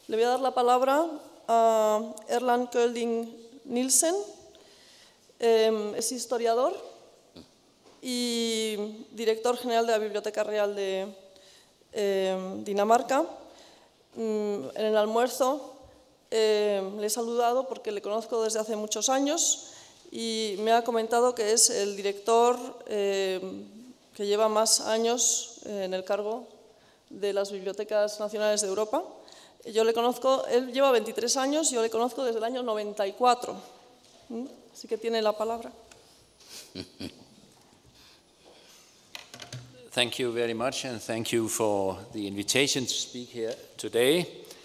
Le voy a dar la palabra a Erland Kölding Nielsen. Es historiador y director general de la Biblioteca Real de Dinamarca. En el almuerzo le he saludado porque le conozco desde hace muchos años y me ha comentado que es el director que lleva más años en el cargo de las Bibliotecas Nacionales de Europa. Yo le conozco, él lleva 23 años, yo le conozco desde el año 94. Así que tiene la palabra. Thank you very much, and thank you for the invitation to speak here today.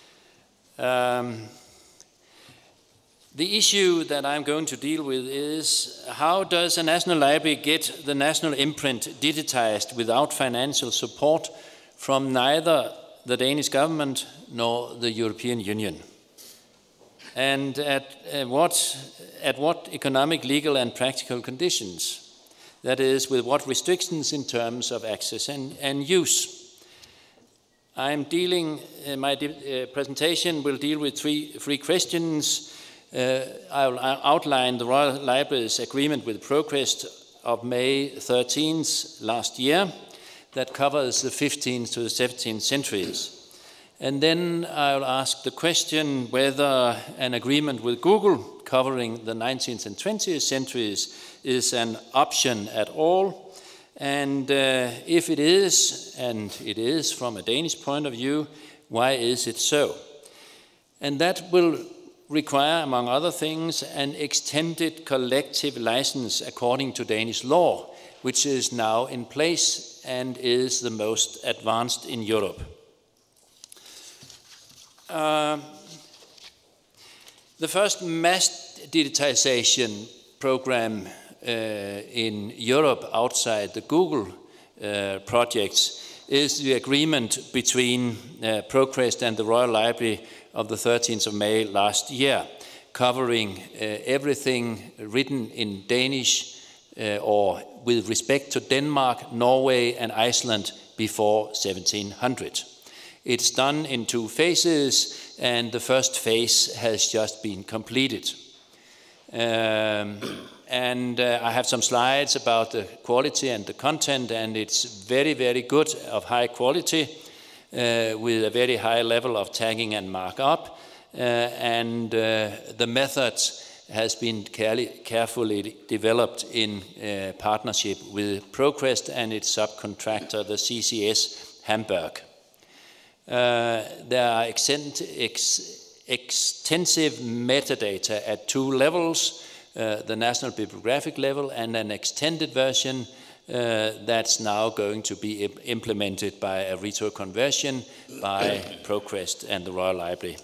The issue that I'm going to deal with is how does a national library get the national imprint digitized without financial support from neither the Danish government nor the European Union? And at what economic, legal and practical conditions? That is, with what restrictions in terms of access and use? I'm dealing, my presentation will deal with three questions. I'll outline the Royal Library's agreement with ProQuest of May 13th last year that covers the 15th to the 17th centuries. And then I'll ask the question whether an agreement with Google covering the 19th and 20th centuries is an option at all. And if it is, and it is from a Danish point of view, why is it so? And that will require, among other things, an extended collective license according to Danish law, which is now in place and is the most advanced in Europe. The first mass digitization program in Europe outside the Google projects is the agreement between ProQuest and the Royal Library of the 13th of May last year, covering everything written in Danish or with respect to Denmark, Norway and Iceland before 1700. It's done in 2 phases, and the first phase has just been completed. I have some slides about the quality and the content, and it's very, very good, of high quality, with a very high level of tagging and markup. The method has been carefully developed in partnership with ProQuest and its subcontractor, the CCS Hamburg. There are extensive metadata at 2 levels, the National Bibliographic level and an extended version that's now going to be implemented by a retroconversion by ProQuest and the Royal Library.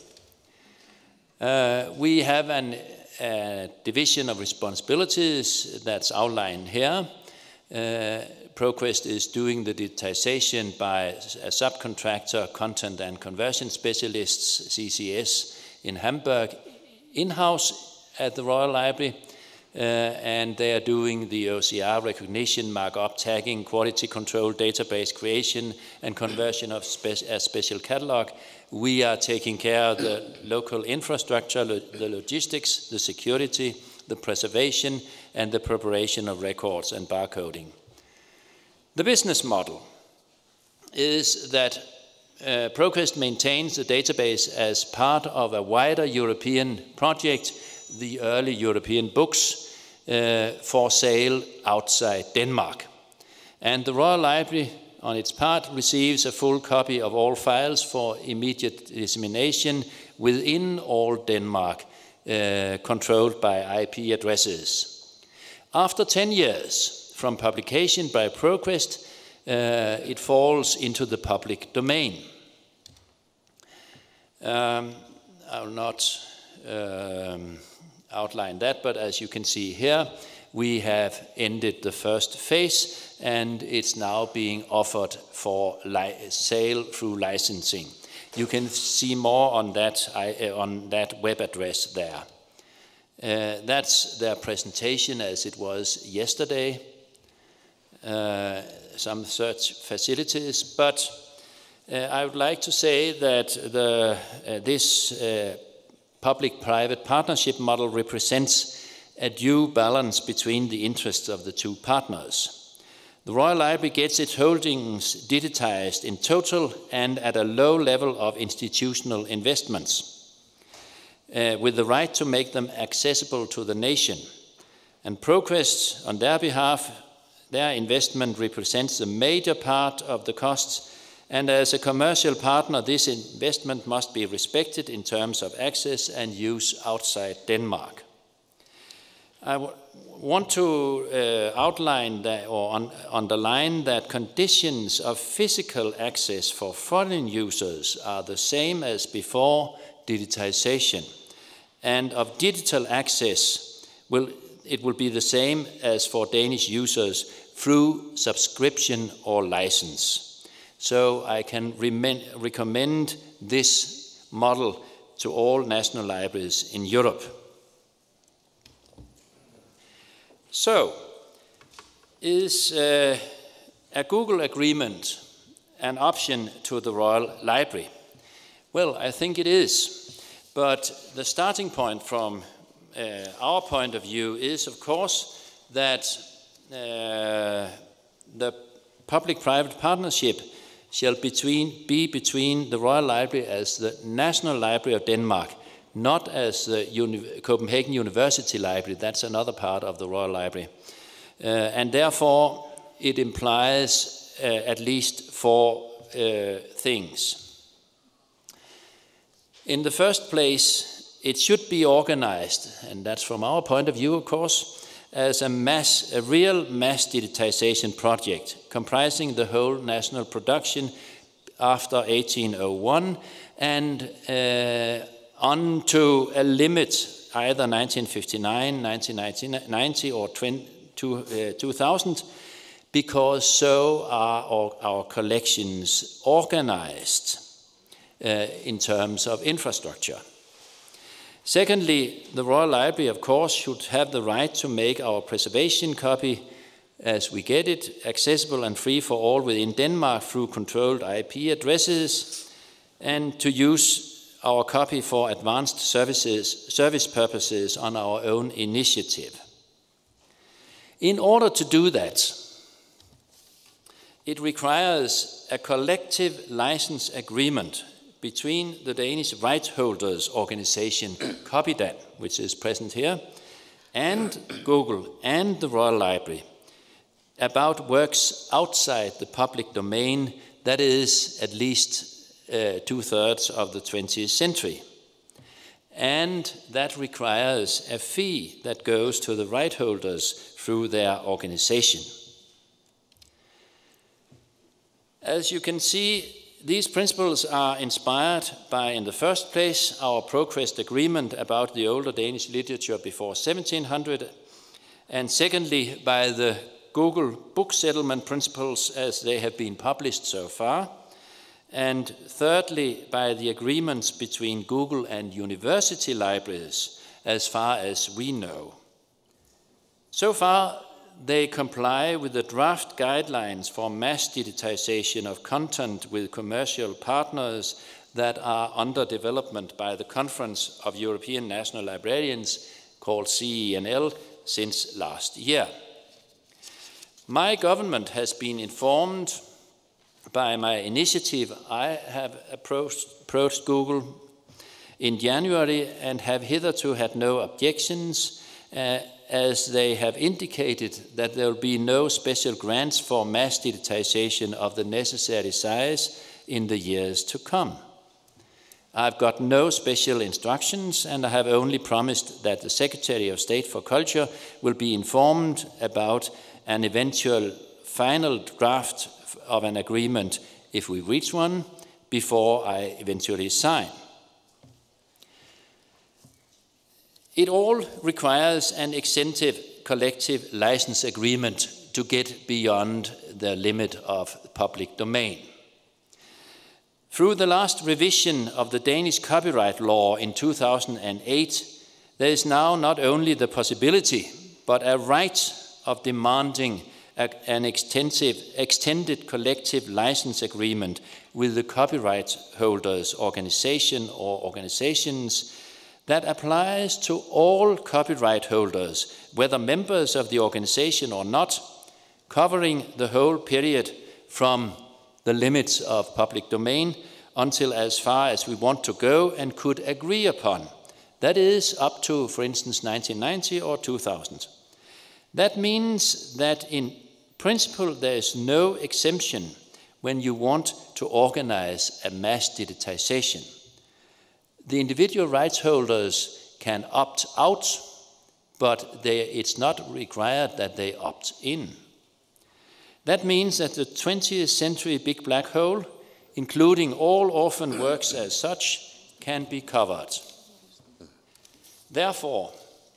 We have a division of responsibilities that's outlined here. ProQuest is doing the digitization by a subcontractor, content and conversion specialists, CCS, in Hamburg, in-house at the Royal Library, and they are doing the OCR recognition, markup, tagging, quality control, database creation, and conversion of a special catalog. We are taking care of the local infrastructure, the logistics, the security, the preservation, and the preparation of records and barcoding. The business model is that ProQuest maintains the database as part of a wider European project, the early European books, for sale outside Denmark. And the Royal Library, on its part, receives a full copy of all files for immediate dissemination within all Denmark, controlled by IP addresses. After 10 years from publication by ProQuest, it falls into the public domain. I will not outline that, but as you can see here, we have ended the first phase and it's now being offered for sale through licensing. You can see more on that web address there. That's their presentation as it was yesterday. Some search facilities, but I would like to say that this public-private partnership model represents a due balance between the interests of the two partners. The Royal Library gets its holdings digitized in total and at a low level of institutional investments, with the right to make them accessible to the nation. And ProQuest, on their behalf, their investment represents a major part of the costs, and as a commercial partner, this investment must be respected in terms of access and use outside Denmark. I want to outline that, or underline that conditions of physical access for foreign users are the same as before digitization, and of digital access it will be the same as for Danish users through subscription or license. So I can recommend this model to all national libraries in Europe. So, is a Google agreement an option to the Royal Library? Well, I think it is. But the starting point from our point of view is, of course, that the public-private partnership shall be between the Royal Library as the National Library of Denmark, not as the Copenhagen University Library. That's another part of the Royal Library. And therefore, it implies at least 4 things. In the first place, it should be organized, and that's from our point of view, of course, as a real mass digitization project comprising the whole national production after 1801 and on to a limit, either 1959, 1990 or 2000, because so are our collections organized in terms of infrastructure. Secondly, the Royal Library, of course, should have the right to make our preservation copy, as we get it, accessible and free for all within Denmark through controlled IP addresses, and to use our copy for advanced service purposes on our own initiative. In order to do that, it requires a collective license agreement between the Danish Rights Holders Organization, CopyDan, which is present here, and Google and the Royal Library about works outside the public domain, that is at least 2/3 of the 20th century. And that requires a fee that goes to the right holders through their organization. As you can see, these principles are inspired by, in the first place, our ProQuest agreement about the older Danish literature before 1700, and secondly, by the Google book settlement principles as they have been published so far, and thirdly, by the agreements between Google and university libraries, as far as we know. So far, they comply with the draft guidelines for mass digitization of content with commercial partners that are under development by the Conference of European National Librarians, called CENL, since last year. My government has been informed by my initiative. I have approached Google in January and have hitherto had no objections, as they have indicated that there will be no special grants for mass digitization of the necessary size in the years to come. I've got no special instructions, and I have only promised that the Secretary of State for Culture will be informed about an eventual final draft of an agreement, if we reach one, before I eventually sign. It all requires an extensive collective license agreement to get beyond the limit of the public domain. Through the last revision of the Danish copyright law in 2008, there is now not only the possibility, but a right of demanding an extended collective license agreement with the copyright holders organization or organizations that applies to all copyright holders, whether members of the organization or not, covering the whole period from the limits of public domain until as far as we want to go and could agree upon. That is up to, for instance, 1990 or 2000. That means that in principle there is no exemption when you want to organize a mass digitization. The individual rights holders can opt out, but it's not required that they opt in. That means that the 20th century big black hole, including all orphan works as such, can be covered. Therefore,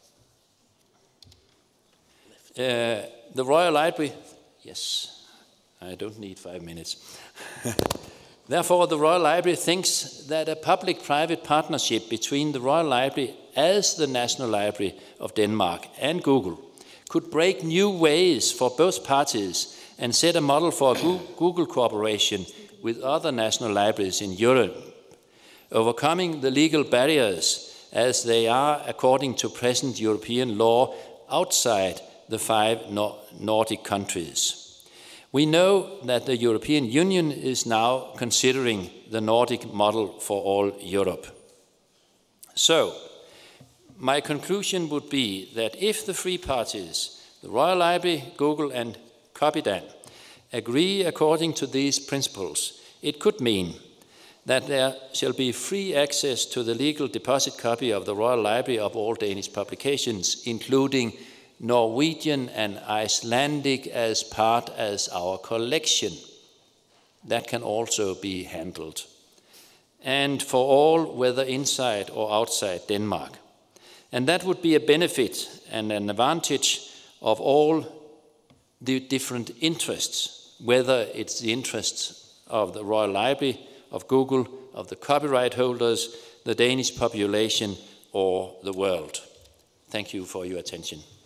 the Royal Library, yes, I don't need 5 minutes. Therefore, the Royal Library thinks that a public-private partnership between the Royal Library as the National Library of Denmark and Google could break new ways for both parties and set a model for Google cooperation with other national libraries in Europe, overcoming the legal barriers as they are according to present European law outside the 5 Nordic countries. We know that the European Union is now considering the Nordic model for all Europe. So, my conclusion would be that if the three parties, the Royal Library, Google and Copydan, agree according to these principles, it could mean that there shall be free access to the legal deposit copy of the Royal Library of all Danish publications, including Norwegian and Icelandic as part as our collection. That can also be handled. And for all, whether inside or outside Denmark. And that would be a benefit and an advantage of all the different interests, whether it's the interests of the Royal Library, of Google, of the copyright holders, the Danish population, or the world. Thank you for your attention.